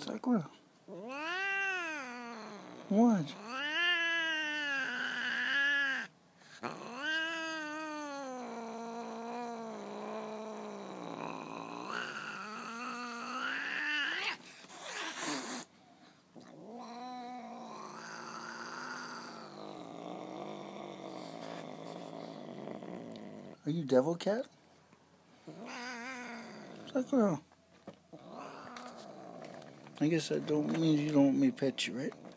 Sakura. What? Are you devil cat? Sakura. I guess that don't mean you don't want me to pet you, right?